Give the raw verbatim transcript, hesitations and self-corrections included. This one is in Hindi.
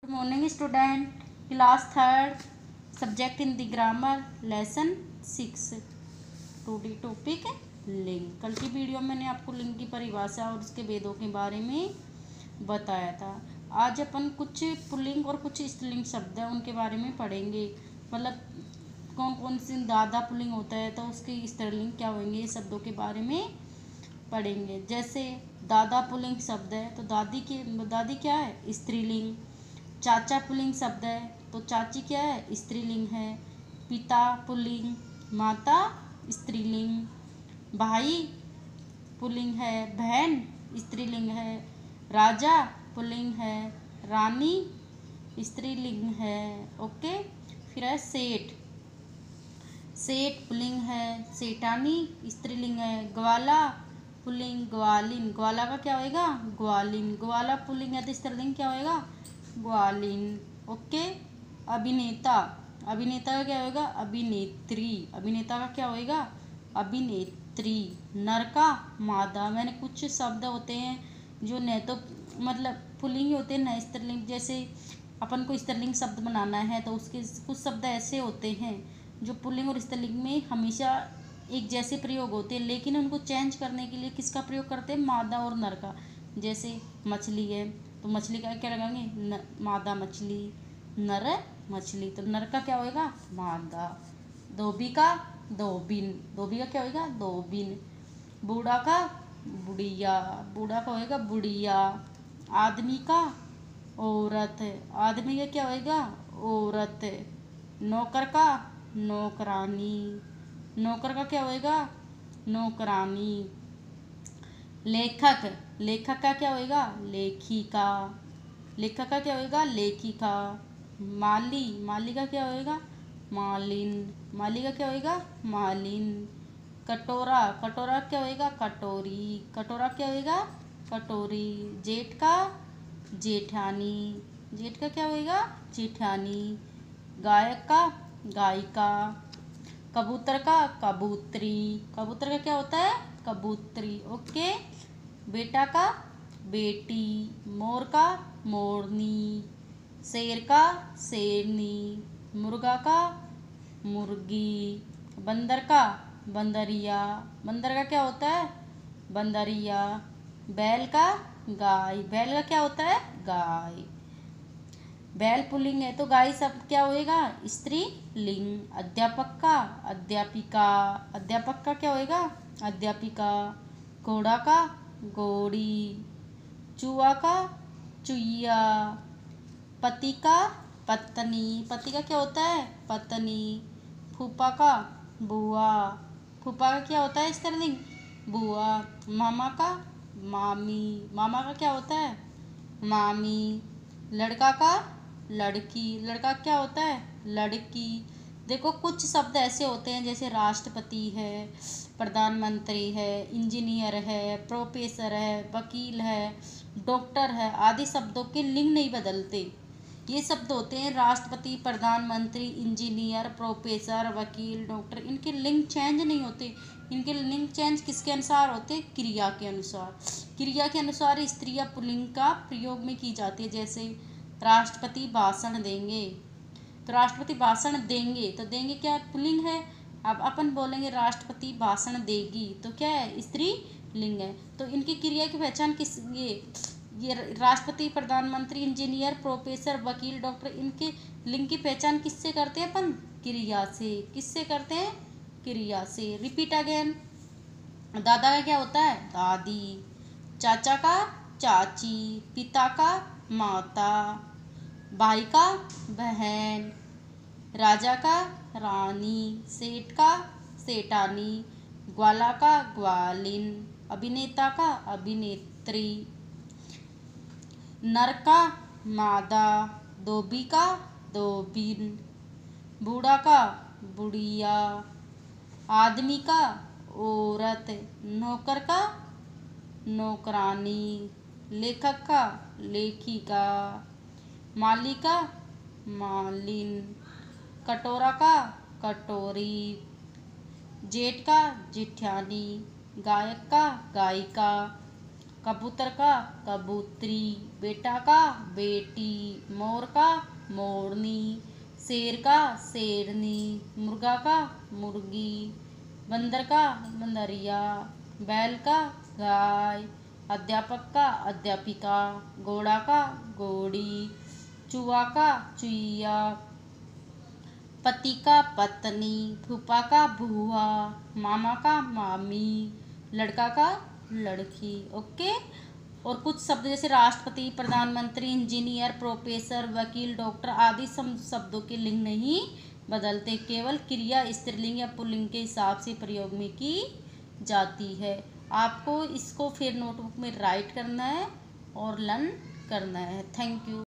Good morning student, class third, subject Hindi grammar, lesson six. Today topic लिंग। कल की वीडियो में मैंने आपको लिंग की परिभाषा और उसके भेदों के बारे में बताया था। आज अपन कुछ पुल्लिंग और कुछ स्त्रीलिंग शब्द हैं उनके बारे में पढ़ेंगे। मतलब कौन कौन सी दादा पुल्लिंग होता है तो उसके स्त्रीलिंग क्या होंगे, ये शब्दों के बारे में पढ़ेंगे। जैसे दादा पुल्लिंग शब्द है तो दादी की दादी क्या है, स्त्रीलिंग। चाचा पुल्लिंग शब्द है तो चाची क्या है, स्त्रीलिंग है। पिता पुल्लिंग, माता स्त्रीलिंग। भाई पुल्लिंग है, बहन स्त्रीलिंग है। राजा पुल्लिंग है, रानी स्त्रीलिंग है। ओके। फिर है सेठ, सेठ पुल्लिंग है, सेठानी स्त्रीलिंग है। ग्वाला पुल्लिंग, ग्वालिन, ग्वाला का क्या होएगा, ग्वालिन। ग्वाला पुल्लिंग है तो स्त्रीलिंग क्या होएगा, ग्वालिन। ओके। अभिनेता, अभिनेता का क्या होएगा, अभिनेत्री। अभिनेता का क्या होएगा, अभिनेत्री। नर का मादा। मैंने कुछ शब्द होते हैं जो न तो मतलब पुल्लिंग होते हैं न स्त्रीलिंग। जैसे अपन को स्त्रीलिंग शब्द बनाना है तो उसके कुछ शब्द ऐसे होते हैं जो पुल्लिंग और स्त्रीलिंग में हमेशा एक जैसे प्रयोग होते हैं, लेकिन उनको चेंज करने के लिए किसका प्रयोग करते हैं, मादा और नर का। जैसे मछली है तो मछली का क्या लगाएंगे, न, मादा मछली। नर मछली तो नर का क्या होएगा, मादा। धोबी का धोबिन, धोबी का क्या होएगा, धोबिन। बूढ़ा का बुढ़िया, बूढ़ा का होएगा बुढ़िया। आदमी का औरत, आदमी का क्या होएगा, औरत। नौकर का नौकरानी, नौकर का क्या होएगा, नौकरानी। लेखक, लेखक का क्या होएगा, लेखिका। लेखक का क्या होएगा, लेखिका। माली, माली का क्या होएगा, मालिन। माली का क्या होएगा, मालिन। कटोरा, कटोरा क्या होएगा, कटोरी। कटोरा क्या होएगा, कटोरी। जेठ का जेठानी, जेठ का क्या होएगा, जेठानी। गायक का गायिका। कबूतर का कबूतरी, कबूतर का क्या होता है, कबूतरी। ओके। बेटा का बेटी। मोर का मोरनी। शेर का शेरनी। मुर्गा का मुर्गी। बंदर का बंदरिया, बंदर का क्या होता है, बंदरिया। बैल का गाय, बैल का क्या होता है, गाय। बैल पुल्लिंग है तो गाय सब क्या होएगा, स्त्री लिंग। अध्यापक का अध्यापिका, अध्यापक का क्या होएगा, अध्यापिका। घोड़ा का घोड़ी। चूहा का चुईया। पति का पत्नी, पति का क्या होता है, पत्नी। फूफा का बुआ, फूफा का क्या होता है स्त्रीलिंग, बुआ। मामा का मामी, मामा का क्या होता है, मामी। लड़का का लड़की, लड़का क्या होता है, लड़की। देखो कुछ शब्द ऐसे होते हैं जैसे राष्ट्रपति है, प्रधानमंत्री है, इंजीनियर है, प्रोफेसर है, वकील है, डॉक्टर है आदि शब्दों के लिंग नहीं बदलते। ये शब्द होते हैं राष्ट्रपति, प्रधानमंत्री, इंजीनियर, प्रोफेसर, वकील, डॉक्टर, इनके लिंग चेंज नहीं होते। इनके लिंग चेंज किसके अनुसार होते, क्रिया के अनुसार। क्रिया के अनुसार स्त्री या पुल्लिंग का प्रयोग में की जाती है। जैसे राष्ट्रपति भाषण देंगे तो राष्ट्रपति भाषण देंगे तो देंगे क्या पुल्लिंग है। अब अपन बोलेंगे राष्ट्रपति भाषण देगी तो क्या है, स्त्री लिंग है। तो इनकी क्रिया की पहचान किस, ये ये राष्ट्रपति, प्रधानमंत्री, इंजीनियर, प्रोफेसर, वकील, डॉक्टर, इनके लिंग की पहचान किससे करते हैं अपन, क्रिया से। किससे करते हैं, क्रिया से। Repeat again. दादा का क्या होता है, दादी। चाचा का चाची। पिता का माता। भाई का बहन। राजा का रानी। सेठ का सेठानी। ग्वाला का ग्वालिन। अभिनेता का अभिनेत्री। नर का मादा। धोबी का धोबिन। बूढ़ा का बुढ़िया। आदमी का औरत। नौकर का नौकरानी। लेखक का लेखिका। माली का मालिन। कटोरा का कटोरी। जेठ का जेठानी। गायक का गायिका। कबूतर का कबूतरी, बेटा का बेटी, मोर का मोरनी, शेर का शेरनी, मुर्गा का मुर्गी, बंदर का बंदरिया, बैल का गाय, अध्यापक का अध्यापिका, घोड़ा का घोड़ी, चूहा का चुईया, पति का पत्नी, फूफा का भूआ, मामा का मामी, लड़का का लड़की। ओके। और कुछ शब्द जैसे राष्ट्रपति, प्रधानमंत्री, इंजीनियर, प्रोफेसर, वकील, डॉक्टर आदि सम शब्दों के लिंग नहीं बदलते, केवल क्रिया स्त्रीलिंग या पुल्लिंग के हिसाब से प्रयोग में की जाती है। आपको इसको फिर नोटबुक में राइट करना है और लर्न करना है। Thank you.